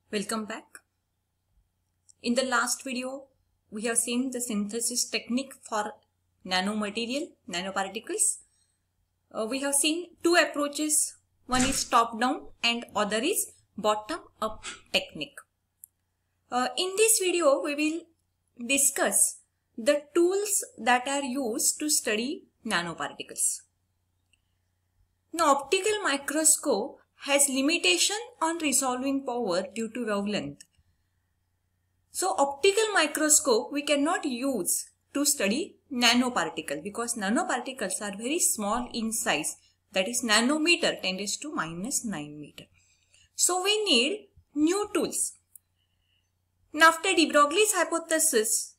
Welcome back. In the last video, we have seen the synthesis technique for nanoparticles. We have seen two approaches. One is top-down and other is bottom-up technique. In this video, we will discuss the tools that are used to study nanoparticles. Now, optical microscope has limitation on resolving power due to wavelength. So, optical microscope we cannot use to study nanoparticle because nanoparticles are very small in size, that is nanometer 10⁻⁹ meter. So, we need new tools. Now, after de Broglie's hypothesis,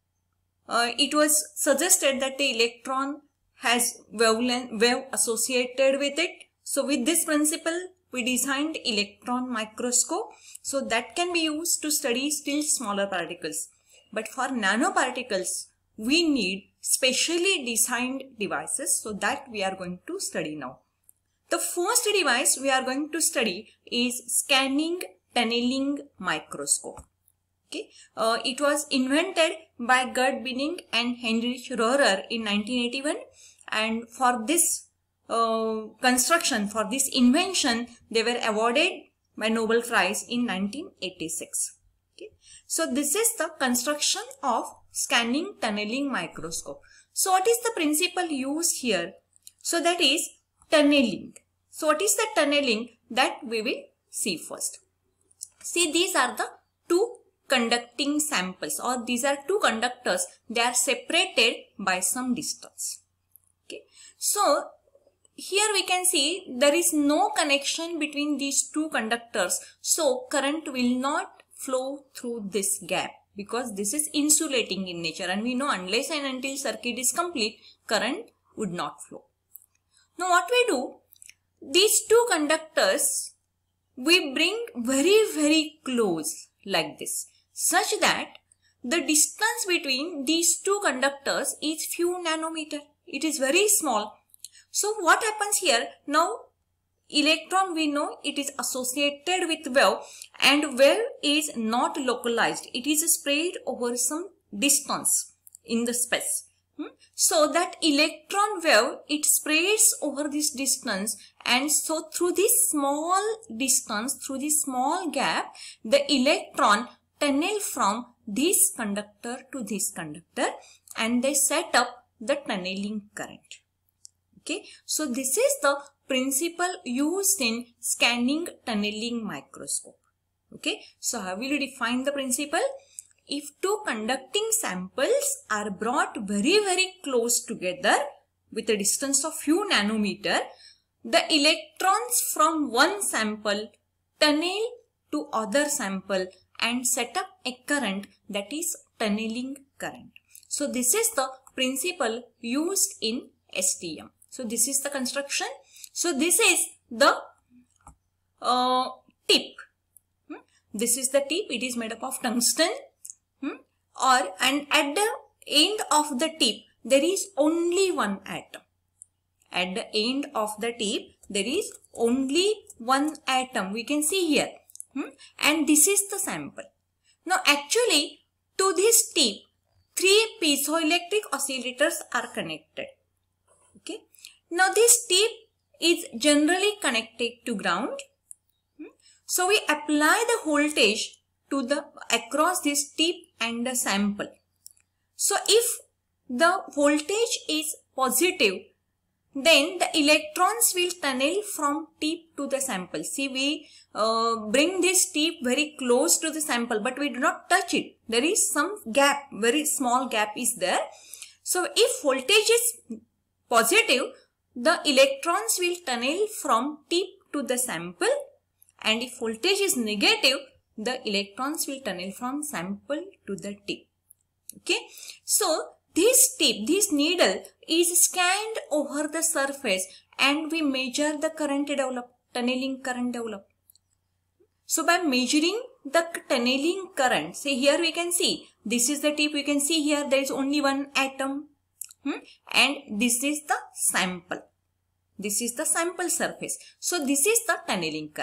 it was suggested that the electron has wave associated with it. So, with this principle, we designed electron microscope, so that can be used to study still smaller particles. But for nanoparticles, we need specially designed devices, so that we are going to study now. The first device we are going to study is scanning tunneling microscope. Okay, it was invented by Gerd Binning and Heinrich Rohrer in 1981, and for this construction, for this invention, they were awarded by Nobel Prize in 1986. Okay. So this is the construction of scanning tunneling microscope. So what is the principle used here? So that is tunneling. So what is the tunneling that we will see first? See, these are the two conducting samples, or these are two conductors. They are separated by some distance. Okay. So here we can see there is no connection between these two conductors. So current will not flow through this gap because this is insulating in nature, and we know unless and until circuit is complete, current would not flow. Now what we do, these two conductors we bring very close like this, such that the distance between these two conductors is few nanometer. It is very small. So what happens here? Now electron, we know it is associated with wave, and wave is not localized. It is spread over some distance in the space. So that electron wave, it spreads over this distance, and so through this small distance, through this small gap, the electron tunnel from this conductor to this conductor, and they set up the tunneling current. Okay, so this is the principle used in scanning tunneling microscope. Okay, so how will you define the principle? If two conducting samples are brought very close together with a distance of few nanometer, the electrons from one sample tunnel to other sample and set up a current, that is tunneling current. So this is the principle used in STM. So this is the construction. So this is the tip. This is the tip. It is made up of tungsten. And at the end of the tip, there is only one atom. At the end of the tip, there is only one atom. We can see here. And this is the sample. Now actually, to this tip, 3 piezoelectric oscillators are connected. Okay. Now this tip is generally connected to ground. So we apply the voltage to the across this tip and the sample. So if the voltage is positive, then the electrons will tunnel from tip to the sample. See, we bring this tip very close to the sample, but we do not touch it. There is some gap, very small gap is there. So if voltage is positive, the electrons will tunnel from tip to the sample, and if voltage is negative, the electrons will tunnel from sample to the tip. Okay. So this tip, this needle is scanned over the surface, and we measure the current developed, tunneling current developed. So by measuring the tunneling current, say here we can see, this is the tip, you can see here there is only one atom. And this is the sample. This is the sample surface. So this is the tunneling current.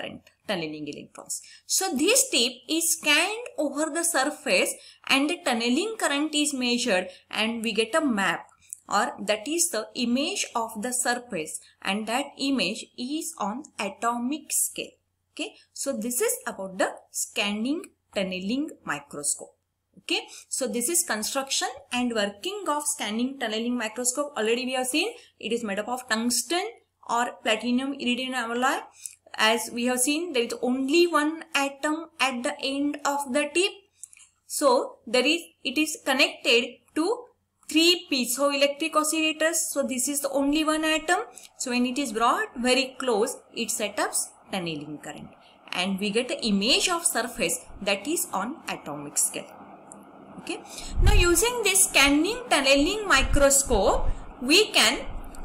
tunneling electrons. So this tip is scanned over the surface and the tunneling current is measured and we get a map, or that is the image of the surface, and that image is on atomic scale. Okay, so this is about the scanning tunneling microscope. Okay, so this is construction and working of scanning tunneling microscope. Already we have seen it is made up of tungsten or platinum iridium alloy. As we have seen, there is only one atom at the end of the tip. So it is connected to 3 piezoelectric oscillators. So this is the only one atom. So when it is brought very close, it sets up tunneling current and we get an image of surface that is on atomic scale. Okay. Now using this scanning tunneling microscope, we can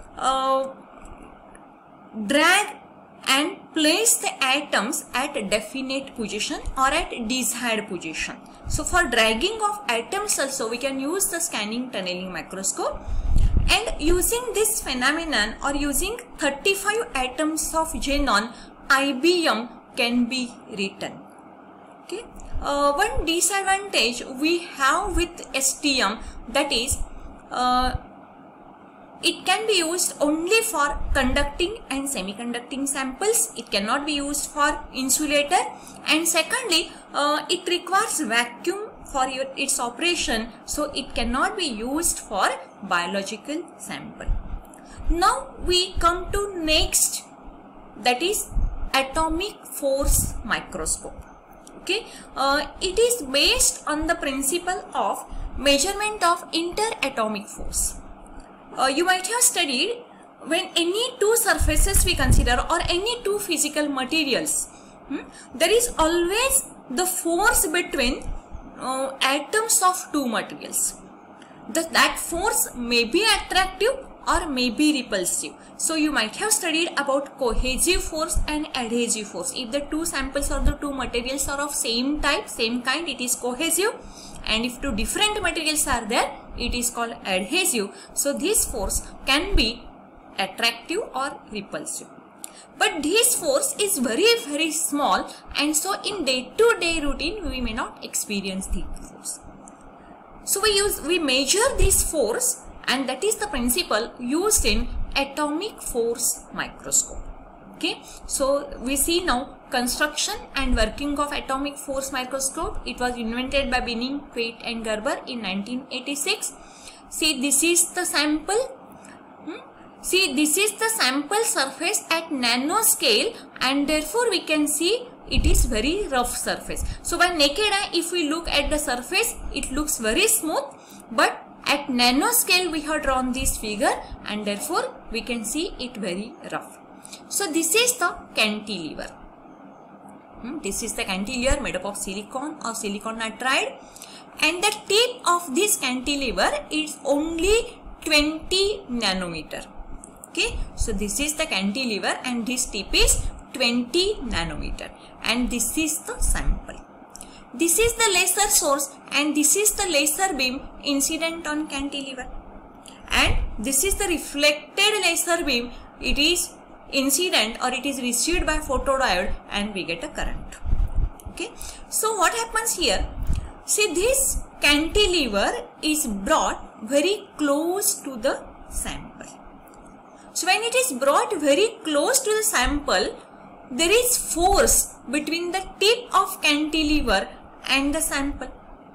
drag and place the atoms at a definite position or at desired position. So for dragging of atoms also we can use the scanning tunneling microscope, and using this phenomenon or using 35 atoms of xenon, IBM can be written. Okay. One disadvantage we have with STM, that is it can be used only for conducting and semiconducting samples. It cannot be used for insulator, and secondly it requires vacuum for its operation, so it cannot be used for biological sample. Now we come to next, that is atomic force microscope. Okay, it is based on the principle of measurement of interatomic force. You might have studied when any two surfaces we consider or any two physical materials, there is always the force between atoms of two materials. That force may be attractive or may be repulsive. So you might have studied about cohesive force and adhesive force. If the two samples or the two materials are of same type, same kind, it is cohesive, and if two different materials are there, it is called adhesive. So this force can be attractive or repulsive. But this force is very small, and so in day-to-day routine we may not experience this force. So we measure this force, and that is the principle used in atomic force microscope. Okay, so we see now construction and working of atomic force microscope. It was invented by Binning, Quate and Gerber in 1986. See, this is the sample. See, this is the sample surface at nanoscale, and therefore we can see it is very rough surface. So by naked eye, if we look at the surface, it looks very smooth, but at nanoscale we have drawn this figure, and therefore we can see it very rough. So this is the cantilever. This is the cantilever made up of silicon or silicon nitride, and the tip of this cantilever is only 20 nanometer. Okay, so this is the cantilever and this tip is 20 nanometer, and this is the sample. This is the laser source, and this is the laser beam incident on cantilever, and this is the reflected laser beam. It is incident or it is received by photodiode, and we get a current. Okay, so what happens here? See, this cantilever is brought very close to the sample. So when it is brought very close to the sample, there is force between the tip of cantilever and the sample.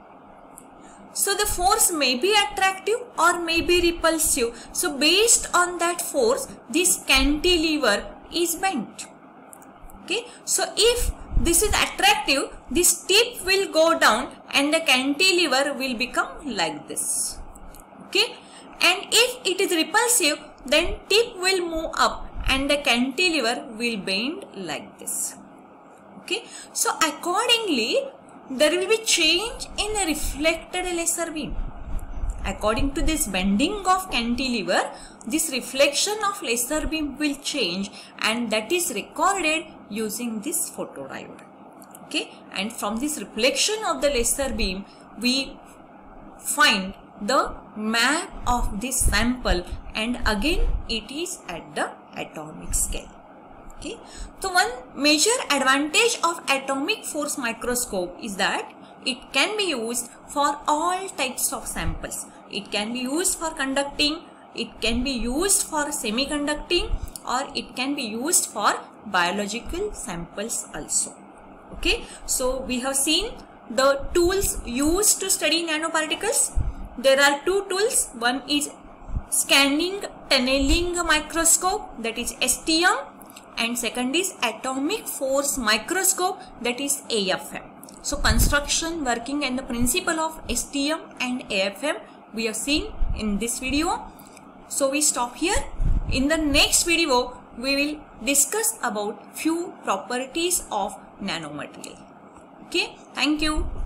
So the force may be attractive or may be repulsive. So based on that force, this cantilever is bent. Okay, so if this is attractive, this tip will go down and the cantilever will become like this. Okay, and if it is repulsive, then tip will move up and the cantilever will bend like this. Okay, so accordingly there will be change in a reflected laser beam. According to this bending of cantilever, this reflection of laser beam will change, and that is recorded using this photodiode. Okay, and from this reflection of the laser beam, we find the map of this sample, and again it is at the atomic scale. Okay, so one major advantage of atomic force microscope is that it can be used for all types of samples. It can be used for conducting, it can be used for semiconducting, or it can be used for biological samples also. Okay, so we have seen the tools used to study nanoparticles. There are two tools. One is scanning tunneling microscope, that is STM, and second is atomic force microscope, that is AFM. So construction, working and the principle of STM and AFM we have seen in this video. So we stop here. In the next video we will discuss about few properties of nanomaterial. Okay, thank you.